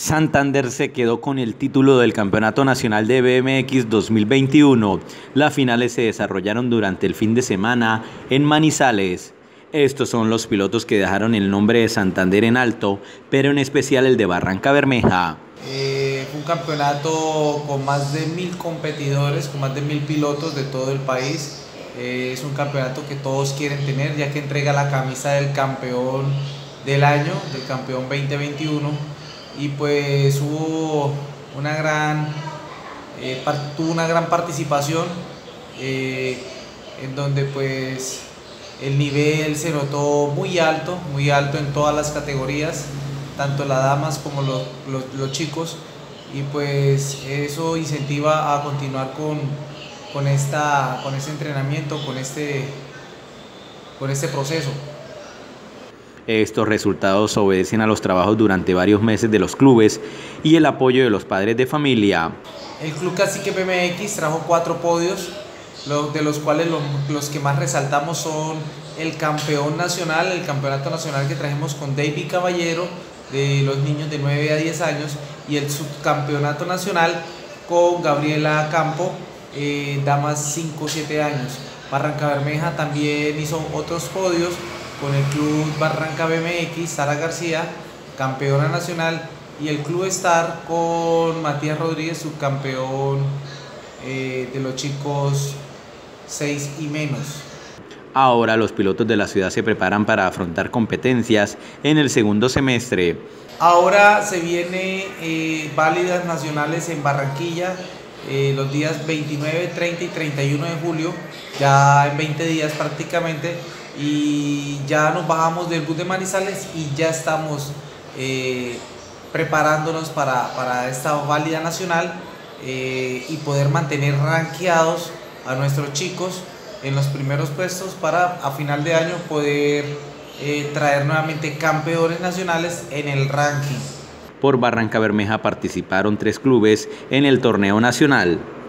Santander se quedó con el título del Campeonato Nacional de BMX 2021. Las finales se desarrollaron durante el fin de semana en Manizales. Estos son los pilotos que dejaron el nombre de Santander en alto, pero en especial el de Barrancabermeja. Fue un campeonato con más de 1000 competidores, con más de 1000 pilotos de todo el país. Es un campeonato que todos quieren tener, ya que entrega la camisa del campeón del año, del campeón 2021. Y pues hubo tuvo una gran participación, en donde pues el nivel se notó muy alto en todas las categorías, tanto las damas como los chicos, y pues eso incentiva a continuar con este entrenamiento, con este proceso. Estos resultados obedecen a los trabajos durante varios meses de los clubes y el apoyo de los padres de familia. El Club Cacique BMX trajo 4 podios, de los cuales los que más resaltamos son el campeón nacional, el campeonato nacional que trajimos con David Caballero, de los niños de 9 a 10 años, y el subcampeonato nacional con Gabriela Campo, damas 5-7 años. Barrancabermeja también hizo otros podios con el Club Barranca BMX, Sara García, campeona nacional, y el Club Star con Matías Rodríguez, subcampeón de los chicos 6 y menos. Ahora los pilotos de la ciudad se preparan para afrontar competencias en el segundo semestre. Ahora se vienen válidas nacionales en Barranquilla, los días 29, 30 y 31 de julio, ya en 20 días prácticamente, y ya nos bajamos del bus de Manizales y ya estamos preparándonos para esta válida nacional, y poder mantener rankeados a nuestros chicos en los primeros puestos para a final de año poder traer nuevamente campeones nacionales en el ranking. Por Barrancabermeja participaron 3 clubes en el torneo nacional.